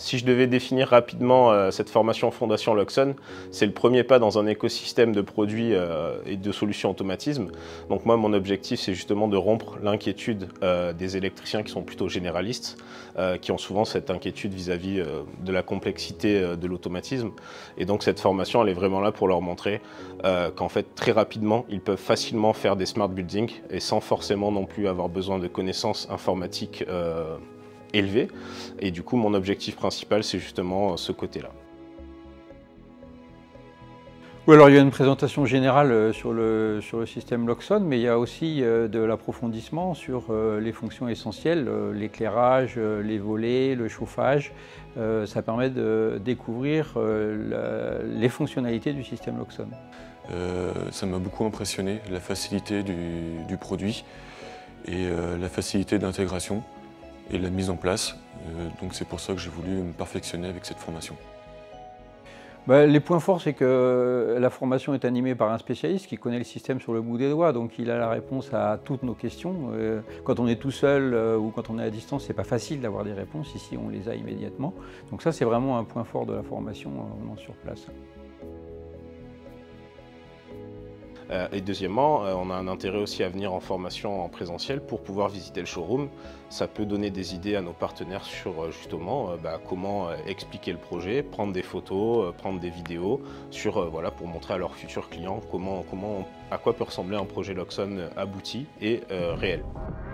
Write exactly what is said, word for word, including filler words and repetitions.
Si je devais définir rapidement euh, cette formation Fondation Luxon, c'est le premier pas dans un écosystème de produits euh, et de solutions automatisme. Donc moi, mon objectif, c'est justement de rompre l'inquiétude euh, des électriciens qui sont plutôt généralistes, euh, qui ont souvent cette inquiétude vis-à-vis euh, de la complexité euh, de l'automatisme. Et donc cette formation, elle est vraiment là pour leur montrer euh, qu'en fait, très rapidement, ils peuvent facilement faire des smart buildings et sans forcément non plus avoir besoin de connaissances informatiques euh, élevé. Et du coup, mon objectif principal, c'est justement ce côté-là. Oui, alors il y a une présentation générale sur le, sur le système Luxon, mais il y a aussi de l'approfondissement sur les fonctions essentielles, l'éclairage, les volets, le chauffage. Ça permet de découvrir la, les fonctionnalités du système Luxon. Euh, ça m'a beaucoup impressionné, la facilité du, du produit et euh, la facilité d'intégration et la mise en place. Euh, donc c'est pour ça que j'ai voulu me perfectionner avec cette formation. Ben, les points forts, c'est que la formation est animée par un spécialiste qui connaît le système sur le bout des doigts, donc il a la réponse à toutes nos questions. Euh, quand on est tout seul euh, ou quand on est à distance, c'est pas facile d'avoir des réponses. Ici, on les a immédiatement. Donc ça, c'est vraiment un point fort de la formation euh, sur place. Euh, et deuxièmement, euh, on a un intérêt aussi à venir en formation en présentiel pour pouvoir visiter le showroom. Ça peut donner des idées à nos partenaires sur euh, justement euh, bah, comment euh, expliquer le projet, prendre des photos, euh, prendre des vidéos sur, euh, voilà, pour montrer à leurs futurs clients comment, comment, à quoi peut ressembler un projet Luxon abouti et euh, réel.